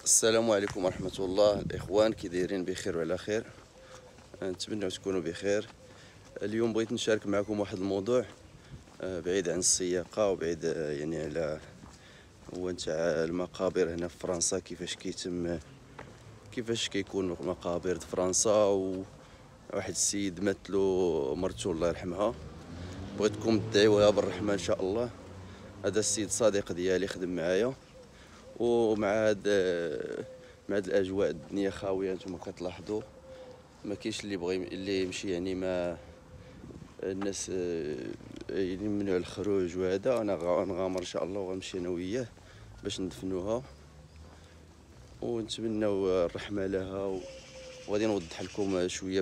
السلام عليكم ورحمة الله. الإخوان كي دايرين بخير وعلى خير؟ نتمنى تكونوا بخير. اليوم بغيت نشارك معكم واحد الموضوع بعيد عن السياقة وبعيد يعني على هو نتاع المقابر هنا في فرنسا. كيفاش كيكونوا مقابر في فرنسا، وواحد السيد ماتلو مرتو الله يرحمها. بغيتكم تدعيوها بالرحمة ان شاء الله. هذا السيد صديق ديالي خدم معايا، ومع هاد الاجواء الدنيا خاويه نتوما كتلاحظوا. ما كاينش اللي يمشي يعني ما الناس يعني ممنوع الخروج. وهذا انا غنغامر ان شاء الله وغنمشي انا وياه باش ندفنوها ونتمنوا الرحمه لها. وغادي نوضح لكم شويه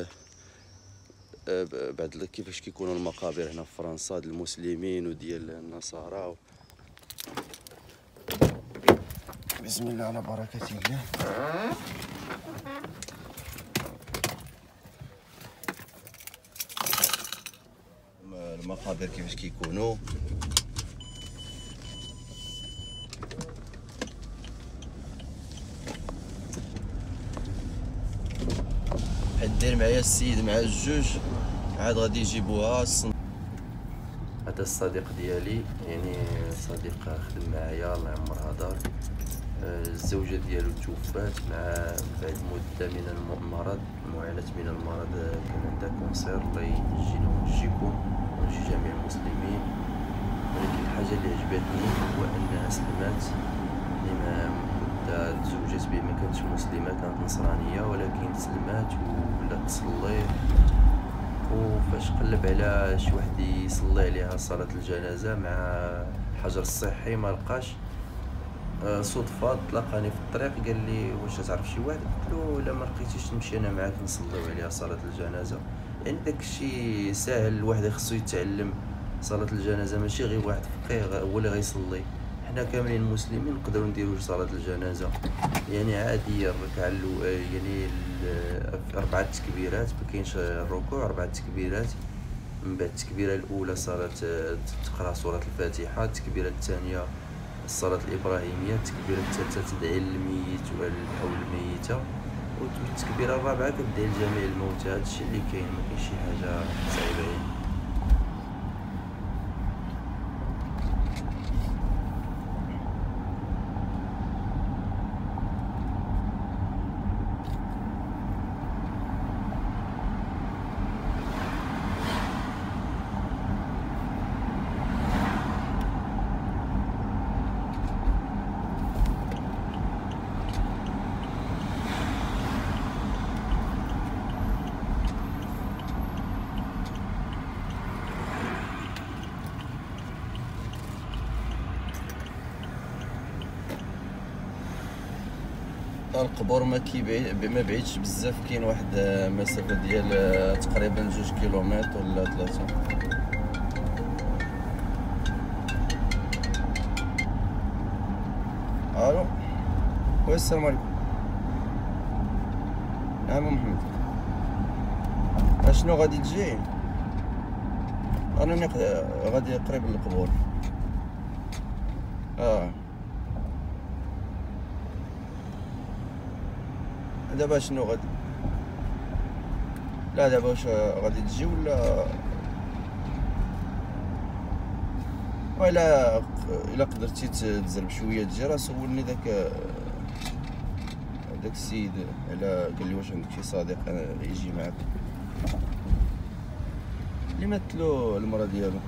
بعد كيفاش كيكونوا المقابر هنا في فرنسا ديال المسلمين وديال النصارى. بسم الله على بركة الله. المقابر كيفاش كيكونوا. حد داير معايا السيد مع الجوج، عاد غادي يجيبوها. هذا الصديق ديالي، يعني صديق خدم معايا الله يعمرها دار. الزوجة ديالو توفات مع بعد مدة من المرض، معاناة من المرض. كان عندها كونسير، الله يجينا ويجيكم ويجي جميع المسلمين. ولكن الحاجة اللي عجبتني هو أنها سلمات. لما مدة تزوجت به ما كانتش مسلمة، كانت نصرانية، ولكن سلمات وولات تصلي. وفاش قلب على شي واحد يصلي عليها صلاة الجنازة مع الحجر الصحي ما لقاش. صدفة تلاقاني في الطريق، قال لي واش تعرف شي واحد؟ قلت له لا ما لقيتيش نمشي انا معاك نصليو عليها صلاة الجنازة. يعني داك الشيء ساهل، الواحد خصو يتعلم صلاة الجنازة، ماشي غير واحد فقيه هو اللي غيصلي. حنا كاملين مسلمين نقدروا نديروا صلاة الجنازة، يعني عادية. الركعة يعني 4 تكبيرات، ما كاينش الركوع، 4 تكبيرات. من بعد التكبيرة الأولى صلاة تقرأ سورة الفاتحة، التكبيرة الثانية الصلاة الإبراهيمية، التكبيرة الثالثة تدعي للميت والحول الميتة، والتكبيرة الرابعة كتدعي لجميع الموتى. هادشي اللي كاين، ما كاين شي حاجة صعيبة يعني. القبور ما بعيدش بزاف، كاين واحد مسافة ديال تقريبا 2 كيلومتر ولا 3. الو، السلام عليكم. نعم محمد، اشنو غادي تجي؟ انا غادي قريب للقبور. دابا شنو غادي؟ لا دابا واش غادي تجي ولا الا قدرتي تزرب شويه تجي. راه سولني داك السيد على، قال لي واش عندك شي صديق يجي معاك اللي ماتلو المرا ديالو.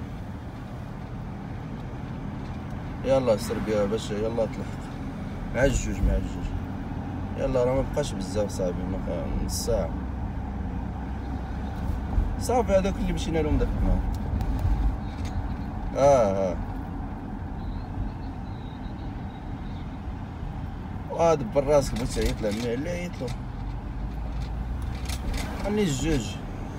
يلا سير بها باش يلا تلحق مع الجوج. يلا راه مبقاش بزاف صاحبي، نص ساعة صافي. هذاك اللي مشينا لهم داك النهار. دبر راسك باش تعيط لعمي اللي عيطلو. خلي الجوج.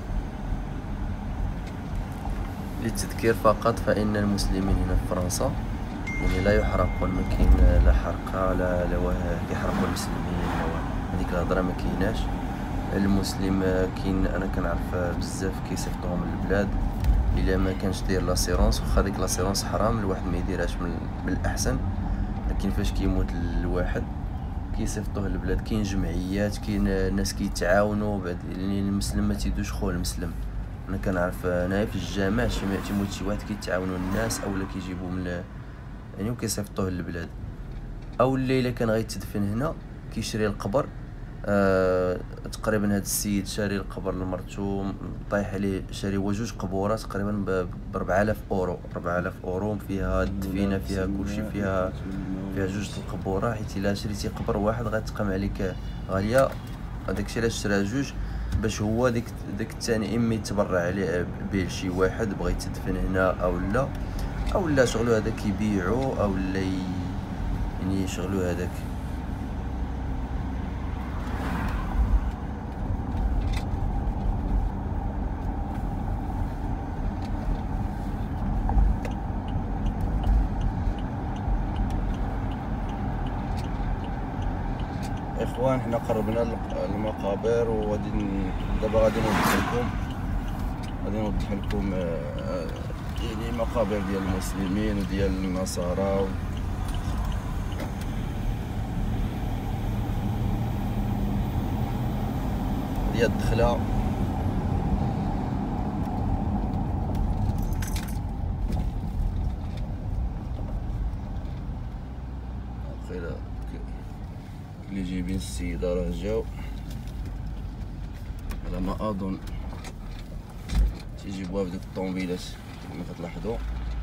للتذكير فقط، فإن المسلمين هنا في فرنسا يعني لا يحرقون، ما كاين لا حرقة لا كيحرقوا المسلمين. هذيك الهضره ما كايناش. المسلم كاين، انا كنعرف بزاف كيصيفطوهم للبلاد الا ما كانش داير لاسيرونس. واخا ديك لاسيرونس حرام الواحد ما يديرهاش، من الاحسن كاين فاش كيموت الواحد كيصيفطوه للبلاد، كاين جمعيات، كاين الناس كيتعاونوا بعد، يعني المسلم ما تيدوش خوه المسلم. انا كنعرف هنايا في الجامع تيموت شي واحد كيتعاونوا الناس، اولا كيجيبوه من يعني وكيصيفطوه للبلاد، او الليله كان غيتدفن هنا كيشري القبر. تقريبا هاد السيد شاري القبر لمرتو، طايح عليه، شاري هو 2 قبورات تقريبا ب 4000 اورو. 4000 اورو فيها الدفينه، فيها كلشي، فيها 2 القبوره، حيت الا شريتي قبر واحد غتقام عليك غاليه. هداكشي علاش شرا 2 باش هو داك الثاني اما يتبرع عليه به لشي واحد بغا يتدفن هنا، او لا شغلو هذاك يبيعو، او لا يعني شغلو هذاك. اخوان حنا قربنا المقابر، وغادي دابا غادي نوضح لكم يعني المقابر ديال المسلمين وديال النصارى. هي الدخله. اللي جايبين السيده راه جاو على ما اظن، تيجيبوها بديك الطوموبيلات كما كتلاحظوا.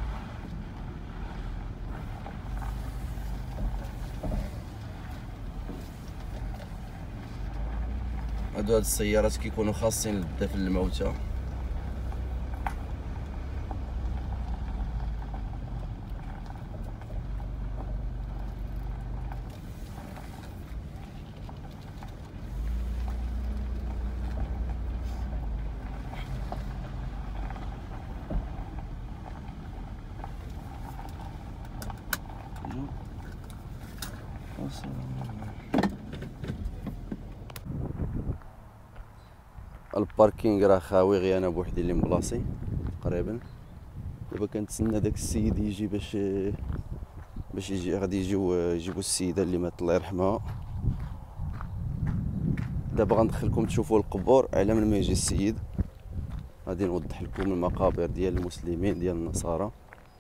هاد السيارات كيكونوا خاصين للدفن الموتى. الباركينغ راه خاوي، غير انا بوحدي اللي مبلاصي تقريبا. دابا كنتسنى داك السيد يجي باش يجي، غادي يجيبوا السيده اللي مات الله يرحمها. دابا غندخلكم تشوفوا القبور على من ما يجي السيد. غادي نوضح لكم المقابر ديال المسلمين ديال النصارى.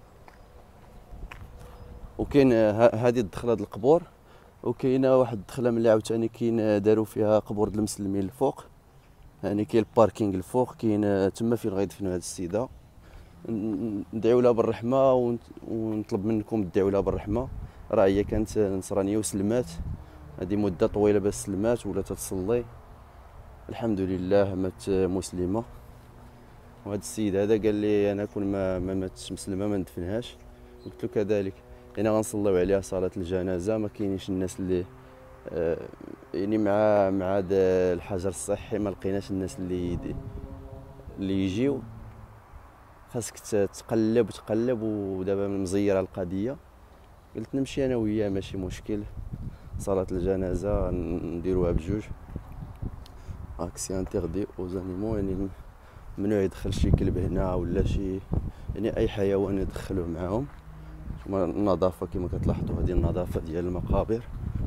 وكاين هذه الدخله د القبور، وكاينه واحد الدخله ملي عاوتاني كاين داروا فيها قبور د المسلمين الفوق. يعني كاين الباركينغ الفوق، كاين تما فين غيدفنوا هاد السيده. ندعيو لها بالرحمه ونطلب منكم تدعيو لها بالرحمه. راه هي كانت نصرانيه وسلمات، هذه مده طويله باش سلمات ولا تتصلي، الحمد لله مات مسلمه. وهذا السيد هذا قال لي انا كون ما ماتش مسلمه ما ندفنهاش. قلت له كذلك، يعني غنصليو عليها صلاه الجنازه. ما كاينينش الناس اللي يعني مع هذا الحجر الصحي ما لقيناش الناس اللي يجيو. خاصك تقلب ودابا مزيره القضيه. قلت نمشي انا وياه ماشي مشكل، صلاه الجنازه نديروها بجوج. اكسي انتردي اوز انيمو، يعني ممنوع يدخل شي كلب هنا ولا شي، يعني اي حيوان يدخلوه معاهم. النظافه كما كتلاحظوا، هذه النظافه ديال المقابر.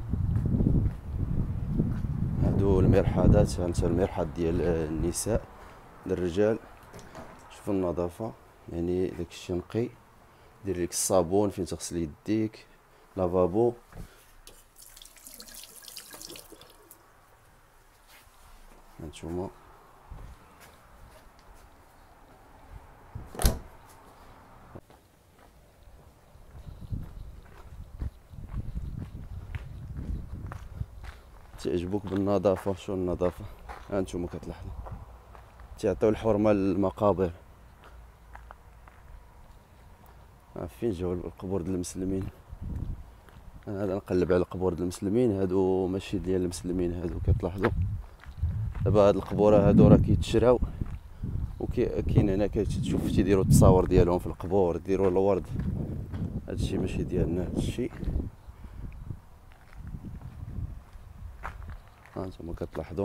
هادو المرحاضات، هانت المرحاض ديال النساء. للرجال شوفوا النظافه، يعني داكشي نقي. دير لك الصابون فين تغسل يديك، لافابو. هانتوما تعجبوك بالنظافه. شو النظافه، هانتوما كتلاحظوا تعطيو الحرمه للمقابر. فين جاو القبور ديال المسلمين؟ انا هذا نقلب على القبور ديال المسلمين، هادو ماشي ديال المسلمين. هادو كتلاحظوا دابا هاد القبور هادو راه كيتشراو، وكاين هنا كتشوف تيديروا التصاور ديالهم في القبور، يديروا الورد. هادشي ماشي ديالنا هادشي. هانتوما كتلاحظوا.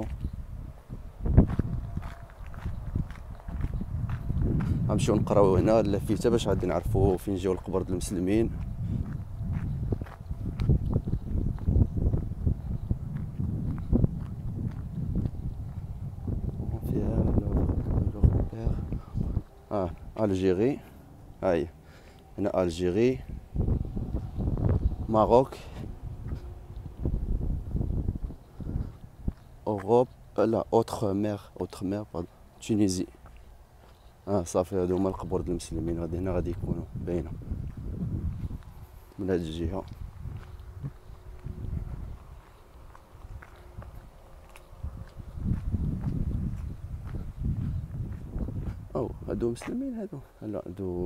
غنمشيو نقراو هنا اللافته باش غادي نعرفوا فين جاو القبور ديال المسلمين. الجيري. هاي هنا الجيري، ماروك، اوروب، لا اوتر مير، باردون، تونيزي. صافي هادو هما القبور ديال المسلمين. غادي هنا غادي يكونوا باينه من هاد الجهه. هادو مسلمين هادو؟ لا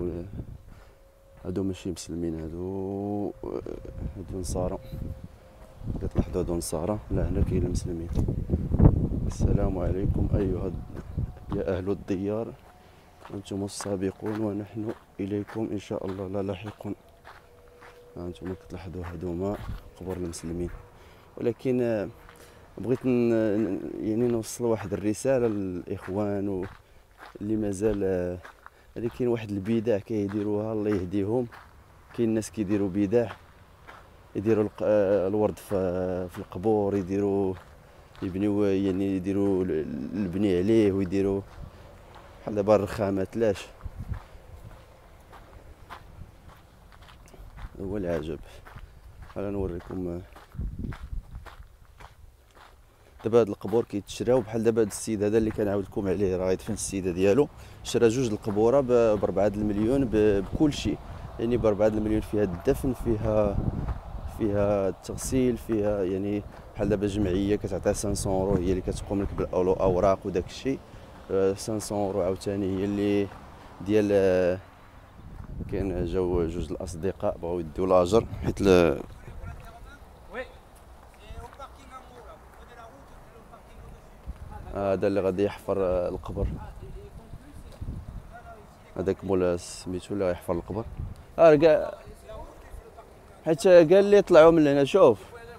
هادو ماشي مسلمين، هادو نصارى. كتلاحظوا هادو نصارى. لا هنا كاين المسلمين. السلام عليكم أيها يا أهل الديار، أنتم السابقون ونحن إليكم إن شاء الله لا لاحقون. أنتم كتلاحظوا هادوما قبور المسلمين. ولكن بغيت يعني نوصل واحد الرسالة للإخوان اللي مازال اللي كاين واحد البدع كيديروها، الله يهديهم. كاين ناس كيديروا بدع، يديروا الورد في القبور، يبنيو يعني يديروا البني عليه، ويديروا بحال دابا الرخامات. لاش هو العجب. انا نوريكم دابا هاد القبور كيتشراو بحال دابا هاد السيد هذا اللي كنعاودكم عليه، راه غايدفن السيده ديالو، شرا جوج القبوره ب4 المليون بكل شيء، يعني ب4 المليون فيها الدفن، فيها التغسيل، فيها يعني بحال دابا جمعيه كتعطيها 500 اورو هي اللي كتقوم لك بالاوراق وداك الشيء. 500 اورو عاوتاني هي اللي ديال كاين جاو جوج الاصدقاء بغاو يديو لاجر حيت هذا اللي غادي يحفر القبر، هذاك مولا سميتو اللي غيحفر القبر. كاع حيت قال لي طلعوا من هنا. شوف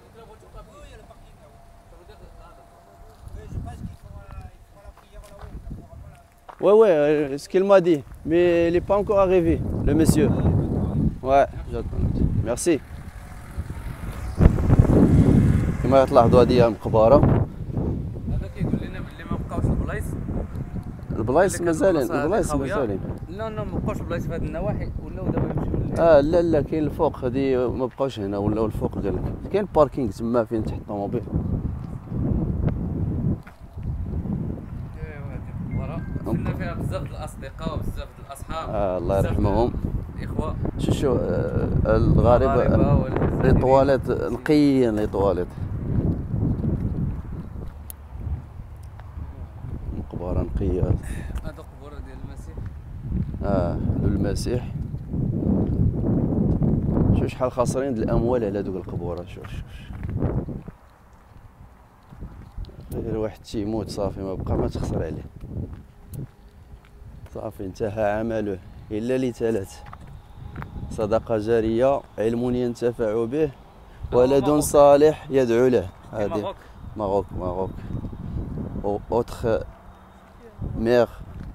ouais, ce qu'il m'a dit, mais il n'est pas encore arrivé, le monsieur. Ouais, j'attends. Merci. كما تلاحظوا هذه هي المقبره. هذا كيقول لنا باللي ما بقاوش البلايص مازالين. لا ما بقاوش البلايص في هذه النواحي، ولاو دابا يمشيو لا كاين الفوق، هذه ما بقاوش هنا، ولاو الفوق. قال لك كاين باركينغ تما فين تحط الطوموبيل. كنا فيها بزاف الاصدقاء وبزاف الاصحاب. الله يرحمهم. الاخوه. شو الغريبه لي طواليت نقيين، لي طواليت مقبره نقيه. هذا قبور ديال المسيح. المسيح. شوف شحال خاسرين الاموال على دوك القبور. شوف غير واحد تيموت صافي ما بقى ما تخسر عليه، صافي انتهى عمله الا لثلاث: صدقه جاريه، علم ينتفع به، ولد صالح يدعو له. هذه ماروك. اوتر مير.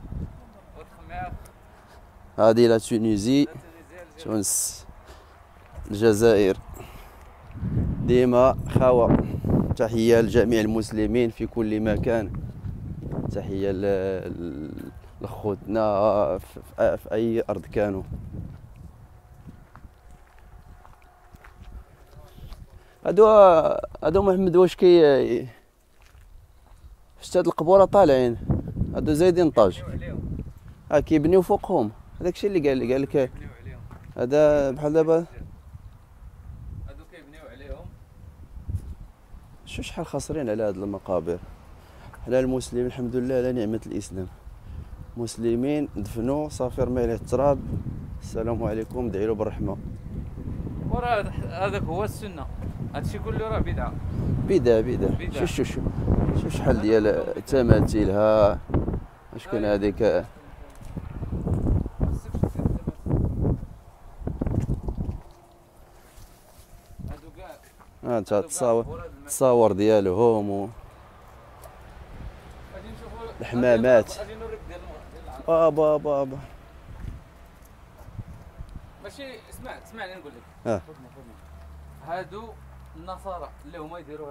هذه لا تونيزي، تونس، الجزائر. ديما خاوة. تحية لجميع المسلمين في كل مكان، تحية لخوتنا في أي أرض كانوا. هادو محمد واش شفت هاد القبورة طالعين، هادو زايدين طاج، كيبنيو فوقهم. هذاك الشيء اللي قال لك هذا بحال دابا هادو كيبنيو عليهم. شو شحال خاسرين على هاد المقابر. حنا المسلمين الحمد لله على نعمة الإسلام، مسلمين دفنوا صافي، رمي عليه التراب، السلام عليكم، دعي له بالرحمة. وراه هذاك هو السنة، هادشي كله راه بدعة. بدعة. شوف شحال ديال التماثيل. اش كان هذيك انت التصاور ديالهم الحمامات. بابا ماشي اسمعني نقول لك. هادو النصارى اللي هما يديروا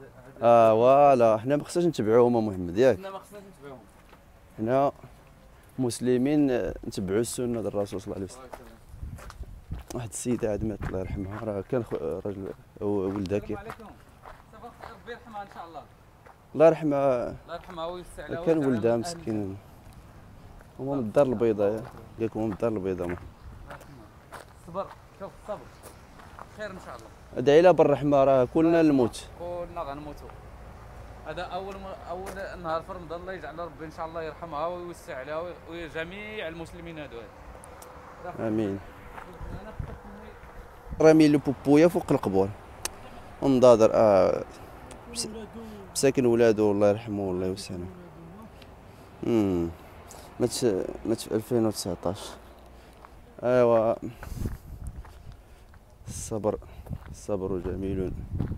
هذا فوالا حنا ما خصناش نتبعوهم محمد، ياك؟ حنا ما خصناش نتبعوهم. حنا مسلمين نتبعوا السنه ديال الرسول صلى الله عليه وسلم. واحد السيده عاد مات الله يرحمها، راه كان راجل ولدها كي عليكم ربي يرحمها ان شاء الله. الله يرحمها. الله يرحمها ويوسع لها. كان ولدها مسكين، هو من الدار البيضاء، ياك هو من الدار البيضاء. الصبر، شوف الصبر خير ان شاء الله. ادعي لها بالرحمه، راه كلنا نموت. كلنا غنموتوا. هذا اول نهار في رمضان، الله يجعل ربي ان شاء الله يرحمها ويوسع عليها وجميع المسلمين هادو. امين. رامي له بوبويا فوق القبور ومضادر مساكن ولادو الله يرحمه والله يوسع له. مات في 2019. ايوا الصبر جميل.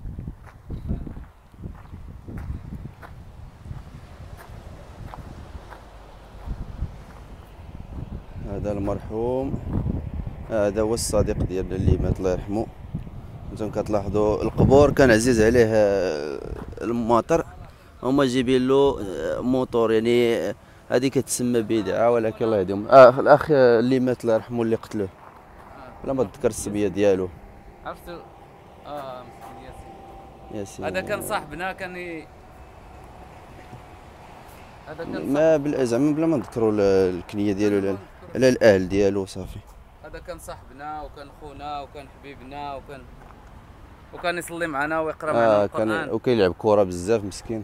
هذا المرحوم، هذا هو الصديق ديالنا اللي مات الله يرحمه. انتم كتلاحظوا القبور كان عزيز عليه الماطر، هما جايبين له موطور، يعني هذه كتسمى بدعه، ولكن الله يهديهم. الاخ اللي مات الله يرحمه اللي قتلوه، لا ما تذكر السميه ديالو. عرفتو؟ مسكين ياسين. هذا كان صاحبنا، كان هذا كان ما زعما بلا ما نذكروا الكنيه ديالو على الاهل ديالو صافي. هذا كان صاحبنا وكان خونا وكان حبيبنا وكان يصلي معنا ويقرا معنا القران، وكيلعب كره بزاف مسكين.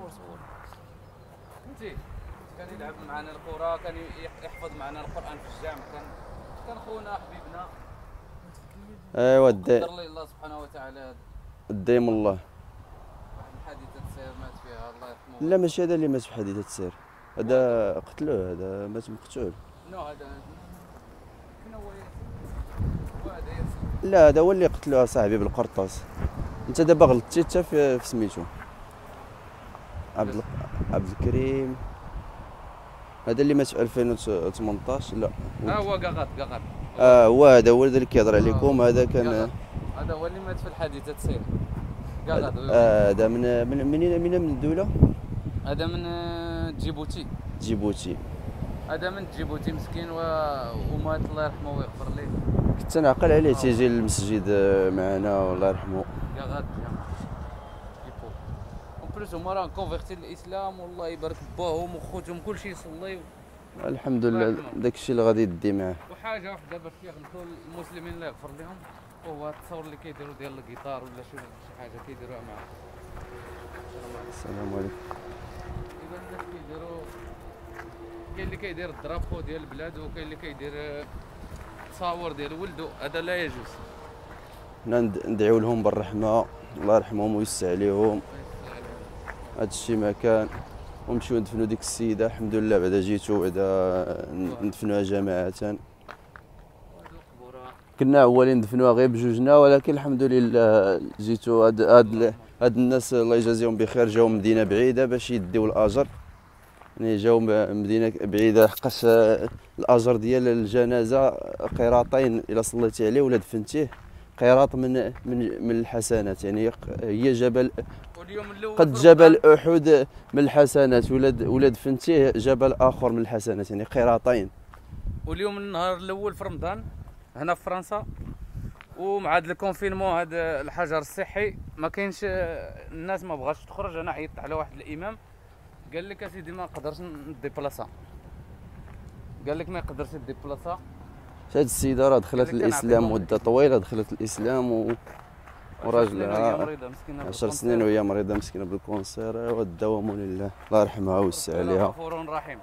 فهمتي؟ كان يلعب معنا الكره، كان يحفظ معنا القران في الجامع، كان خونا حبيبنا. ايوا قدر لي الله سبحانه وتعالى. الديم الله. واحد الحادثه سير مات فيها الله يرحمه. لا ماشي هذا اللي مات في حادثه السير، هذا قتلوه، هذا مات مقتول. نو هذا كنا هو وهذا ياسين. لا هذا هو اللي قتلوه صاحبي بالقرطاس. انت دابا غلطتي حتى في سميتو عبد الكريم، هذا اللي مات في 2018. لا هو قغط هو هذا هو اللي كيهضر عليكم. هذا كان هذا هو اللي مات في الحادثه سير قغط. هذا من الدوله؟ هذا من جيبوتي. هذا من جيبوتي مسكين ومات الله يرحمه ويغفر ليه. كنت نعقل عليه تيجي للمسجد معنا والله يرحمه. قغط بلوس هما راه كونفيرتي للاسلام والله يبارك باهم وخوتهم كلشي يصلي. الحمد لله داكشي اللي غادي يدي معاه. وحاجه واحده باش كيغلطوا المسلمين الله يغفر لهم، وهو التصور اللي كيديروا ديال الجيتار ولا شي حاجه كيديروها معاه. السلام عليكم. اذا الناس كيديروا، كاين اللي كيدير الدرابو ديال البلاد وكاين اللي كيدير تصاور ديال ولده، هذا لا يجوز. ندعيو لهم بالرحمه، الله يرحمهم ويوسع عليهم. هذا الشيء ما كان، ونمشيو ندفنوا ديك السيده. الحمد لله بعدا جيتو بعدا ندفنوها جماعه. كنا اولين ندفنوها غير بجوجنا، ولكن الحمد لله جيتو هاد الناس الله يجازيهم بخير، جاو من مدينه بعيده باش يديو الاجر، يعني جاو مدينه بعيده حقاش الاجر ديال الجنازه قيراطين الا صليتي عليه ولا دفنتيه، قيراط من الحسنات، يعني هي جبل قد جبل احد من الحسنات، ولا دفنتيه جبل اخر من الحسنات، يعني قيراطين. واليوم النهار الاول في رمضان هنا في فرنسا، ومع هذا الكونفينمون هذا الحجر الصحي ما كاينش، الناس ما بغاتش تخرج. انا عيطت على واحد الامام قال لك اسيدي ما نقدرش نديبلاصا، قال لك ما يقدرش يديبلاصا. هاد السيده راه دخلت الاسلام مده طويله، دخلت الاسلام وراجلها 10 سنين وهي مريضه مسكينه بالكونسير، والدوام لله الله يرحمها ويوسع عليها. غفور رحيم.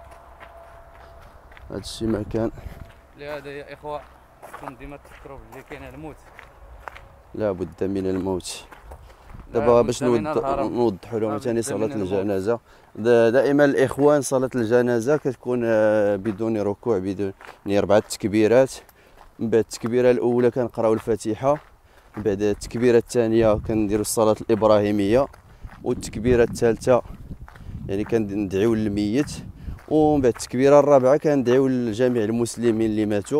هذا الشيء ما كان. لهذا يا اخوه كون ديما تفكروا بلي كاين الموت، لا بد من الموت. دابا باش نوضحوا لهم ثاني صلاه الجنازه، دائما الاخوان صلاه الجنازه كتكون بدون ركوع، بدون يعني 4 تكبيرات. من بعد التكبيره الاولى كنقراو الفاتحه، من بعد التكبيره الثانيه كنديروا الصلاه الابراهيميه، والتكبيره الثالثه يعني كندعيو للميت، ومن بعد التكبيره الرابعه كندعيو لجميع المسلمين اللي ماتوا،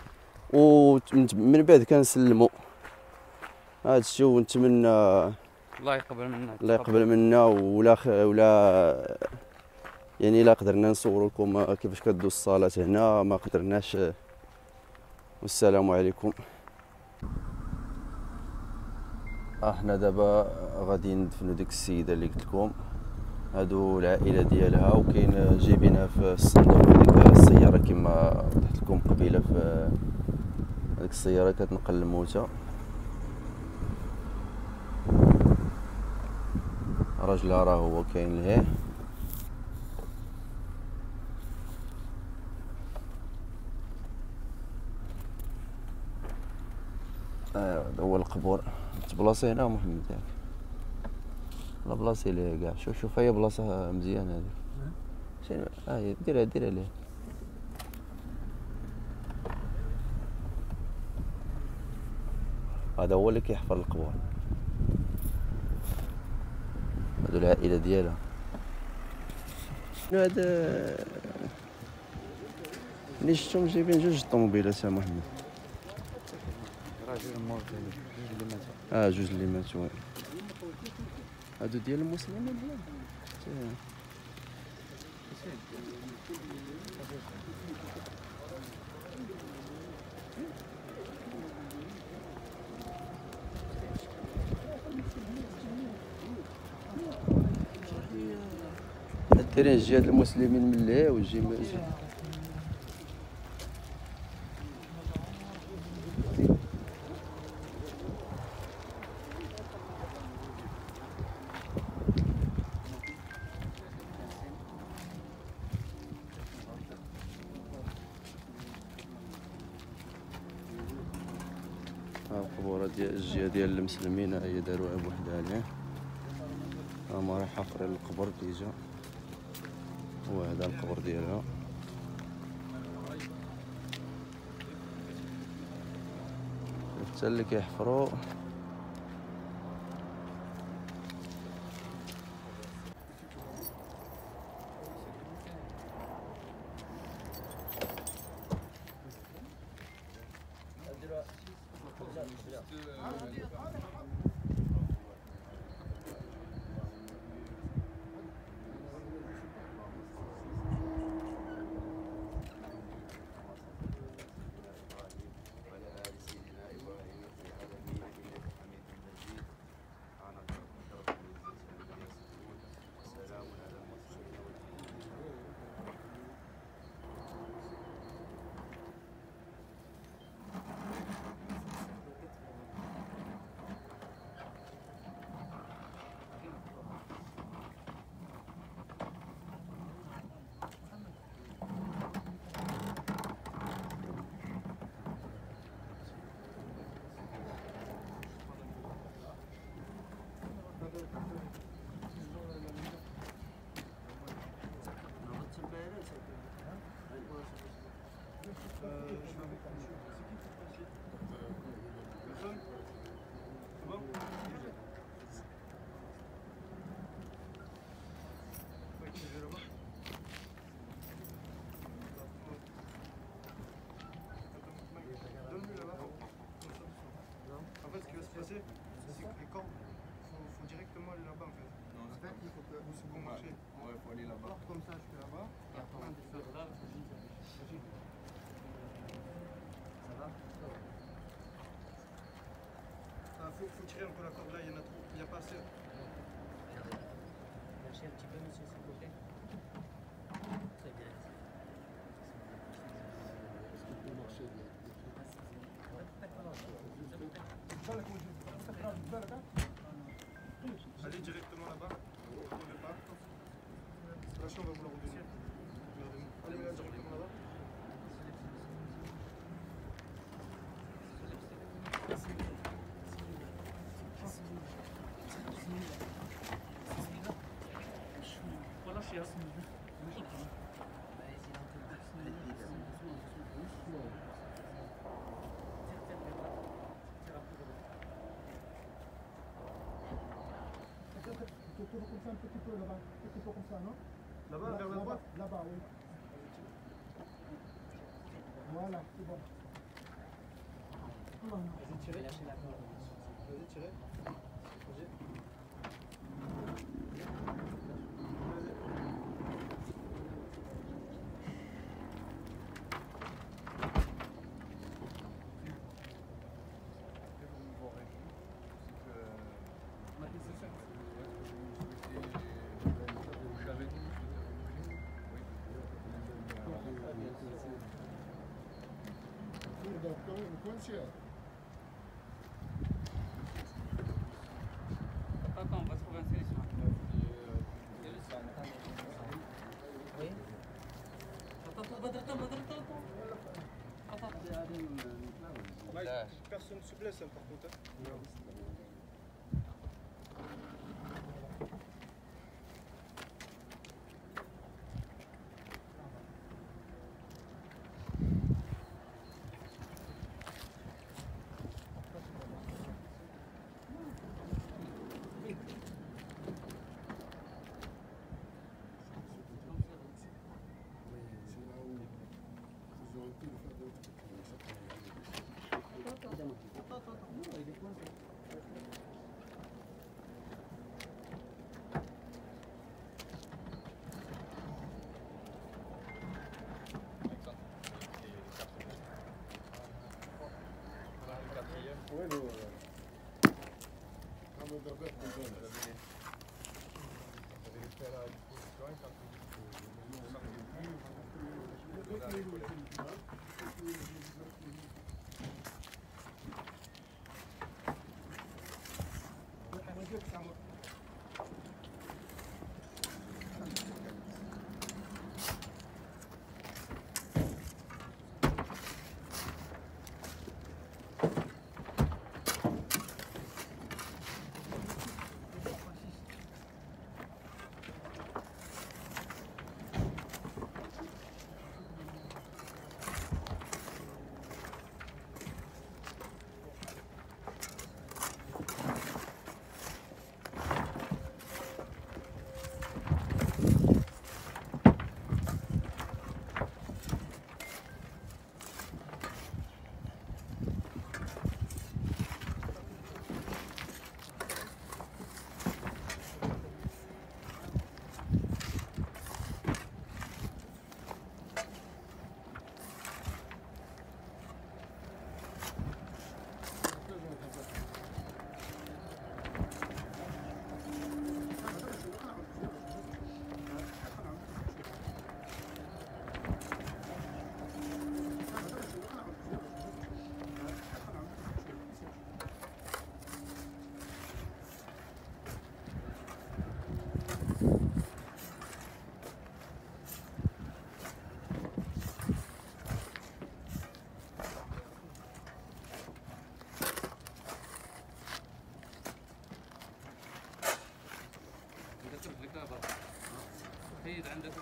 ومن بعد كنسلموا. هذا الشيء، ونتمنى الله يقبل منا، الله يقبل منا، ولا يعني الا قدرنا نصور لكم كيفاش كدوز الصالات هنا ما قدرناش. والسلام عليكم. احنا دابا غادي ندفنوا ديك السيده اللي قلت لكم، هادو العائله ديالها، وكاين جايبينها في الصندوق ديك السياره كما وضحت لكم قبيله، في هذيك السياره كتنقل الموتى. راجلها راه هو كاين لهيه. هذا هو القبور. تبلاصي هنا محمد ياك؟ لا بلاصي ليه كاع. شوف هي بلاصه مزيانه هذيك. شنو هي ديرها ليه. هذا هو اللي كيحفر القبور، هادو العائله ديالها. هذا ملي شفتهم جايبين جوج طوموبيلات محمد. راجل مور جوج اللي ماتوا. جوج اللي ماتوا. هادو ديال المسلمين ولا؟ دايرين جهاد المسلمين من لهيه وجي القبورة ديال الجهه ديال المسلمين هي داروها بوحدها ليه. هما راه حافرين القبر ديجا، وهذا القبر ديالها. حتى اللي كيحفروا C'est que les corps, faut directement aller là-bas en fait. Non, en fait, il faut que vous bon marcher. Ouais, faut aller là-bas. Comme ça, je suis là-bas. Et après, on descend. Ça va? Faut tirer un peu la corde là, il y en a trop, il n'y a pas assez. Lâchez un petit peu, monsieur, s'il vous plaît. Très bien. Est-ce qu'on peut marcher? Allez directement là-bas, au départ. La chambre va vous la redonner. Allez là directement là-bas. Comme ça, un petit peu là-bas, un petit peu comme ça, non? Là-bas, vers la droite? Là-bas, oui. Voilà, c'est bon. Vas-y, tirez. Vas-y, tirez. Vas-y. Attends, on va trouver une solution. Oui. Personne ne se blesse, hein, par contre. Hein. حيد عندك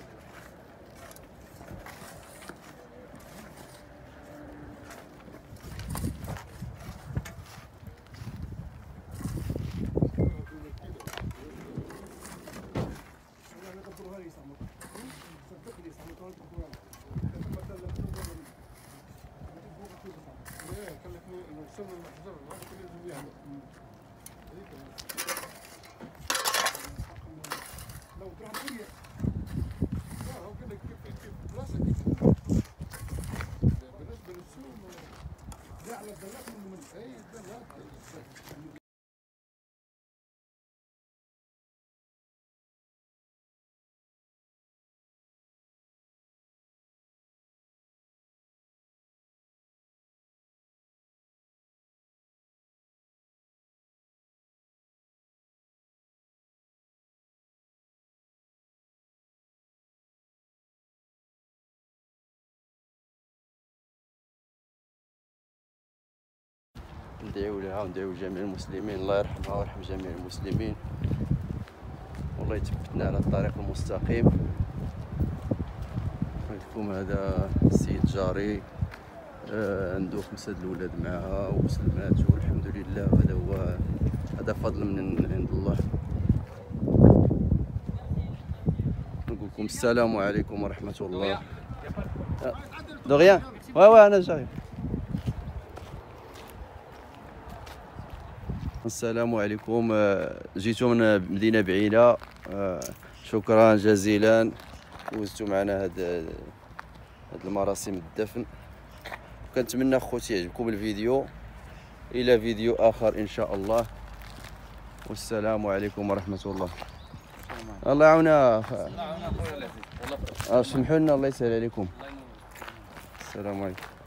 ندعيو لها وندعيو لجميع المسلمين، الله يرحمها ويرحم جميع المسلمين، والله يثبتنا على الطريق المستقيم. لكم هذا السيد جاري عنده 5 الأولاد معها وسلمات والحمد لله، وهذا هو هذا فضل من عند الله. نقول لكم السلام عليكم ورحمة الله. دغيا واه أنا جاي. السلام عليكم. جيتو من مدينة بعيدة، شكرا جزيلا دوزتو معنا هاد المراسم الدفن. كنتمنى خوتي يعجبكم الفيديو، الى فيديو اخر ان شاء الله، والسلام عليكم ورحمة الله. الله يعاونا خويا العزيز، سمحوا لنا، الله يسهل عليكم. السلام عليكم.